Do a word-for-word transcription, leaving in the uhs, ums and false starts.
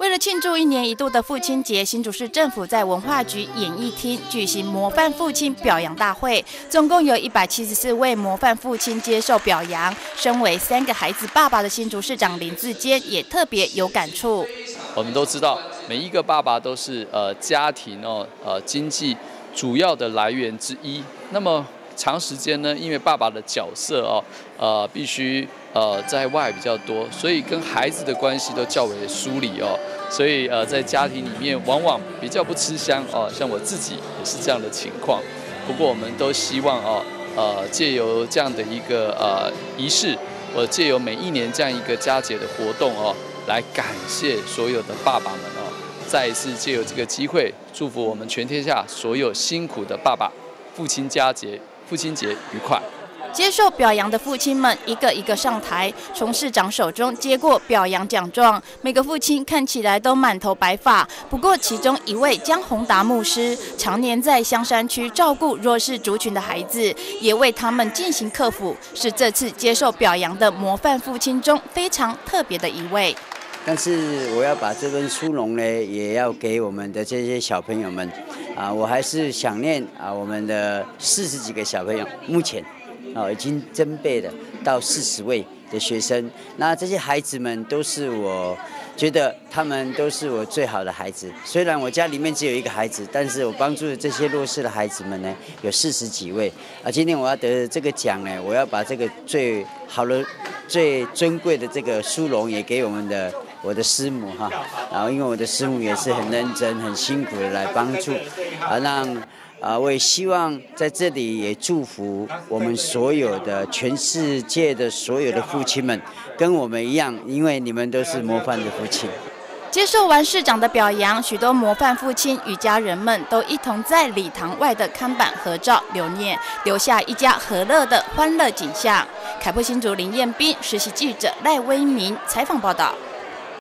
为了庆祝一年一度的父亲节，新竹市政府在文化局演艺厅举行模范父亲表扬大会，总共有一百七十四位模范父亲接受表扬。身为三个孩子爸爸的新竹市长林志坚也特别有感触。 我们都知道，每一个爸爸都是呃家庭哦呃经济主要的来源之一。那么长时间呢，因为爸爸的角色哦呃必须呃在外比较多，所以跟孩子的关系都较为疏离哦。所以呃在家庭里面往往比较不吃香哦，像我自己也是这样的情况。不过我们都希望哦呃借由这样的一个呃仪式，我借由每一年这样一个佳节的活动哦，来感谢所有的爸爸们哦，再一次借由这个机会，祝福我们全天下所有辛苦的爸爸，父亲佳节，父亲节愉快。 接受表扬的父亲们一个一个上台，从市长手中接过表扬奖状。每个父亲看起来都满头白发，不过其中一位江宏达牧师，常年在香山区照顾弱势族群的孩子，也为他们进行课辅，是这次接受表扬的模范父亲中非常特别的一位。 但是我要把这份殊荣呢，也要给我们的这些小朋友们啊，我还是想念啊我们的四十几个小朋友，目前啊已经增倍了到四十位的学生。那这些孩子们都是我觉得他们都是我最好的孩子。虽然我家里面只有一个孩子，但是我帮助的这些弱势的孩子们呢，有四十几位啊。今天我要得这个奖呢，我要把这个最好的、最尊贵的这个殊荣也给我们的。我的师母哈，然后因为我的师母也是很认真、很辛苦的来帮助，啊，让啊，我也希望在这里也祝福我们所有的全世界的所有的父亲们，跟我们一样，因为你们都是模范的父亲。 接受完市长的表扬，许多模范父亲与家人们都一同在礼堂外的看板合照留念，留下一家和乐的欢乐景象。凯擘新竹林彦斌实习记者赖威明采访报道。